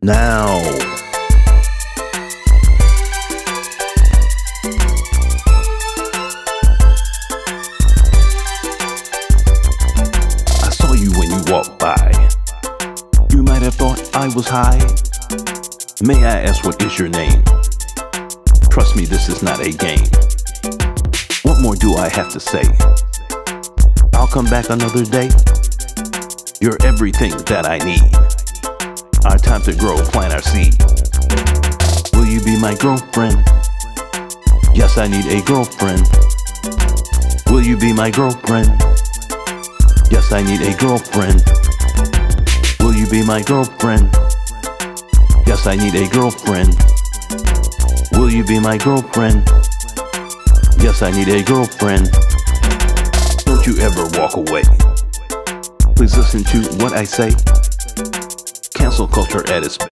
now. I saw you when you walked by. You might have thought I was high. May I ask, what is your name? Trust me, this is not a game. What more do I have to say? I'll come back another day. You're everything that I need. Our time to grow, plant our seed. Will you be my girlfriend? Yes, I need a girlfriend. Will you be my girlfriend? Yes, I need a girlfriend. Will you be my girlfriend? Yes, I need a girlfriend. Will you be my girlfriend? Yes, I need a girlfriend. Don't you ever walk away. Please listen to what I say. Cancel culture at its best.